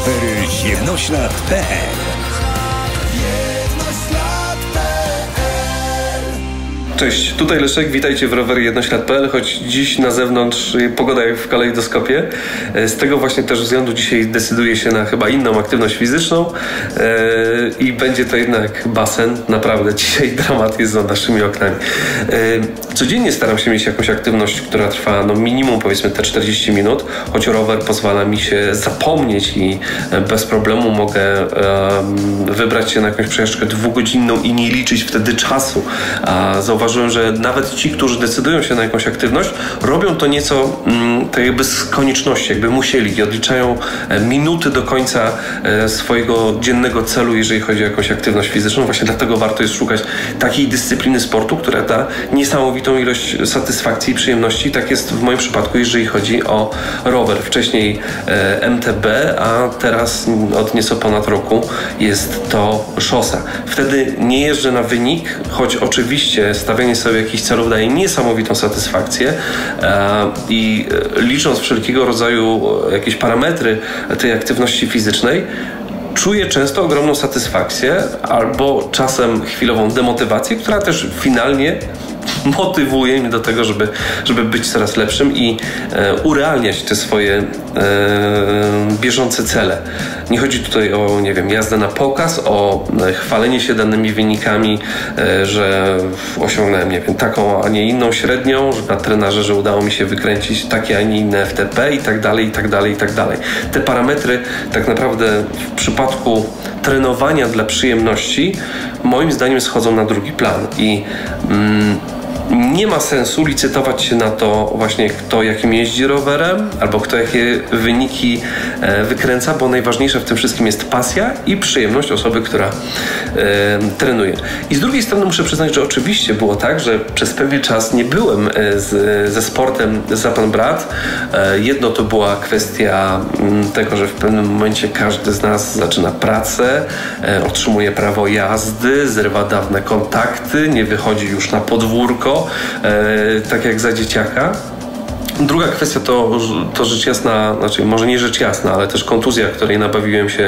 Rowery Jednoślad.pl. Cześć, tutaj Leszek, witajcie w Rowery Jednoślad.pl, choć dziś na zewnątrz pogoda jak w kalejdoskopie. Z tego właśnie też względu dzisiaj decyduję się na chyba inną aktywność fizyczną i będzie to jednak basen. Naprawdę dzisiaj dramat jest za naszymi oknami. Codziennie staram się mieć jakąś aktywność, która trwa minimum powiedzmy te 40 minut, choć rower pozwala mi się zapomnieć i bez problemu mogę wybrać się na jakąś przejażdżkę 2-godzinną i nie liczyć wtedy czasu. A zauważyłem, że nawet ci, którzy decydują się na jakąś aktywność, robią to nieco tak jakby z konieczności, jakby musieli i odliczają minuty do końca swojego dziennego celu, jeżeli chodzi o jakąś aktywność fizyczną. Właśnie dlatego warto jest szukać takiej dyscypliny sportu, która da niesamowitą ilość satysfakcji i przyjemności. Tak jest w moim przypadku, jeżeli chodzi o rower. Wcześniej MTB, a teraz od nieco ponad roku jest to szosa. Wtedy nie jeżdżę na wynik, choć oczywiście stawianie sobie jakichś celów daje niesamowitą satysfakcję i licząc wszelkiego rodzaju jakieś parametry tej aktywności fizycznej, czuję często ogromną satysfakcję albo czasem chwilową demotywację, która też finalnie motywuje mnie do tego, żeby być coraz lepszym i urealniać te swoje bieżące cele. Nie chodzi tutaj o, jazdę na pokaz, o chwalenie się danymi wynikami, że osiągnąłem, taką, a nie inną średnią, że na trenerze, że udało mi się wykręcić takie, a nie inne FTP i tak dalej, i tak dalej, i tak dalej. Te parametry tak naprawdę w przypadku trenowania dla przyjemności moim zdaniem schodzą na drugi plan i nie ma sensu licytować się na to właśnie kto jakim jeździ rowerem albo kto jakie wyniki wykręca, bo najważniejsza w tym wszystkim jest pasja i przyjemność osoby, która trenuje. I z drugiej strony muszę przyznać, że oczywiście było tak, że przez pewien czas nie byłem ze sportem za pan brat. Jedno to była kwestia tego, że w pewnym momencie każdy z nas zaczyna pracę, otrzymuje prawo jazdy, zrywa dawne kontakty, nie wychodzi już na podwórko, tak jak za dzieciaka. Druga kwestia to rzecz jasna, znaczy może nie rzecz jasna, ale też kontuzja, której nabawiłem się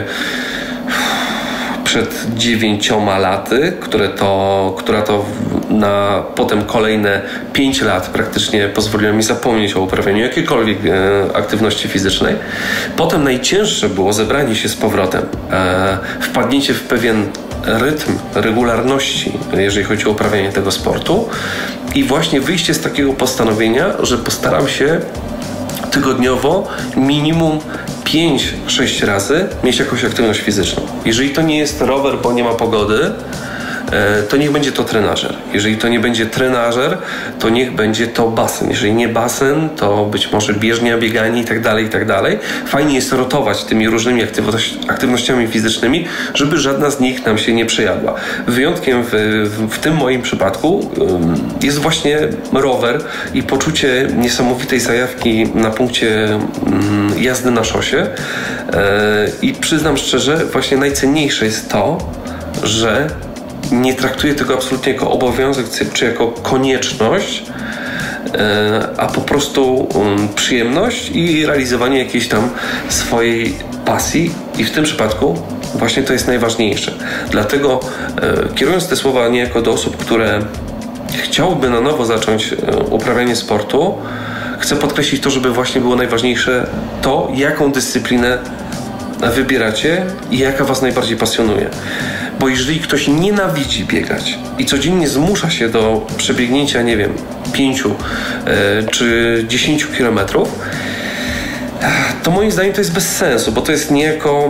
przed 9 laty, która to na potem kolejne 5 lat praktycznie pozwoliła mi zapomnieć o uprawianiu jakiejkolwiek aktywności fizycznej. Potem najcięższe było zebranie się z powrotem, wpadnięcie w pewien rytm, regularności, jeżeli chodzi o uprawianie tego sportu i właśnie wyjście z takiego postanowienia, że postaram się tygodniowo minimum 5-6 razy mieć jakąś aktywność fizyczną. Jeżeli to nie jest rower, bo nie ma pogody, to niech będzie to trenażer. Jeżeli to nie będzie trenażer, to niech będzie to basen. Jeżeli nie basen, to być może bieżnia, bieganie i tak dalej. Fajnie jest rotować tymi różnymi aktywnościami fizycznymi, żeby żadna z nich nam się nie przejadła. Wyjątkiem w tym moim przypadku jest właśnie rower i poczucie niesamowitej zajawki na punkcie jazdy na szosie. I przyznam szczerze, właśnie najcenniejsze jest to, że nie traktuję tego absolutnie jako obowiązek czy jako konieczność, a po prostu przyjemność i realizowanie jakiejś tam swojej pasji i w tym przypadku właśnie to jest najważniejsze. Dlatego kierując te słowa niejako do osób, które chciałyby na nowo zacząć uprawianie sportu, chcę podkreślić to, żeby właśnie było najważniejsze to, jaką dyscyplinę wybieracie i jaka was najbardziej pasjonuje. Bo jeżeli ktoś nienawidzi biegać i codziennie zmusza się do przebiegnięcia, 5 czy 10 kilometrów, to moim zdaniem to jest bez sensu, bo to jest niejako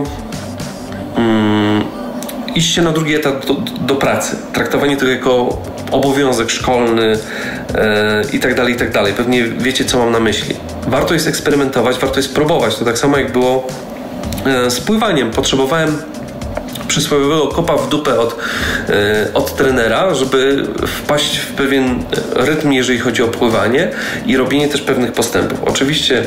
iście na drugi etap do pracy. Traktowanie tego jako obowiązek szkolny i tak dalej. Pewnie wiecie, co mam na myśli. Warto jest eksperymentować, warto jest próbować. To tak samo jak było z pływaniem. Potrzebowałem przysłowiowego kopa w dupę od trenera, żeby wpaść w pewien rytm, jeżeli chodzi o pływanie i robienie też pewnych postępów. Oczywiście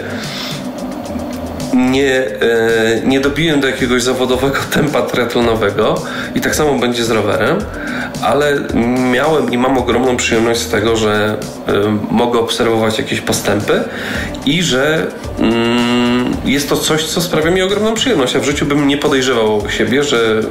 nie dobiłem do jakiegoś zawodowego tempa triatlonowego i tak samo będzie z rowerem, ale miałem i mam ogromną przyjemność z tego, że mogę obserwować jakieś postępy i że jest to coś, co sprawia mi ogromną przyjemność. Ja w życiu bym nie podejrzewał siebie,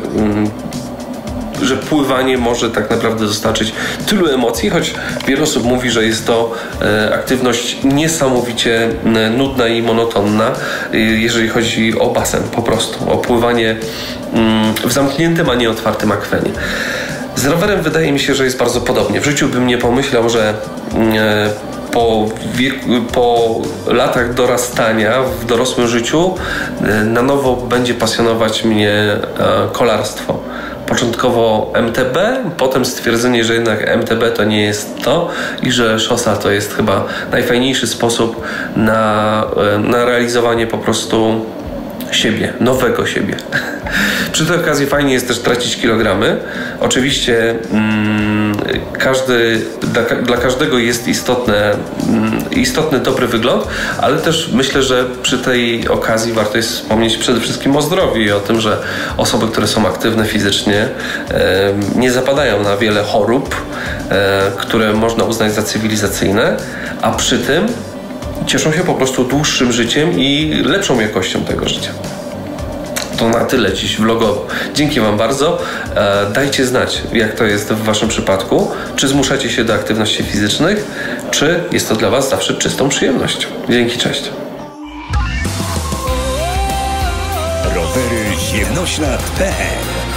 że pływanie może tak naprawdę dostarczyć tylu emocji, choć wiele osób mówi, że jest to aktywność niesamowicie nudna i monotonna, jeżeli chodzi o basen po prostu, o pływanie w zamkniętym, a nie otwartym akwenie. Z rowerem wydaje mi się, że jest bardzo podobnie. W życiu bym nie pomyślał, że po latach dorastania w dorosłym życiu na nowo będzie pasjonować mnie kolarstwo. Początkowo MTB, potem stwierdzenie, że jednak MTB to nie jest to i że szosa to jest chyba najfajniejszy sposób na realizowanie po prostu siebie, nowego siebie. Przy tej okazji fajnie jest też tracić kilogramy. Oczywiście dla każdego jest istotny dobry wygląd, ale też myślę, że przy tej okazji warto jest wspomnieć przede wszystkim o zdrowiu i o tym, że osoby, które są aktywne fizycznie, nie zapadają na wiele chorób, które można uznać za cywilizacyjne, a przy tym cieszą się po prostu dłuższym życiem i lepszą jakością tego życia. To na tyle dziś vlogowo. Dzięki Wam bardzo. Dajcie znać, jak to jest w Waszym przypadku. Czy zmuszacie się do aktywności fizycznych, czy jest to dla Was zawsze czystą przyjemnością. Dzięki, cześć. Rowery Ziemnoślad.pl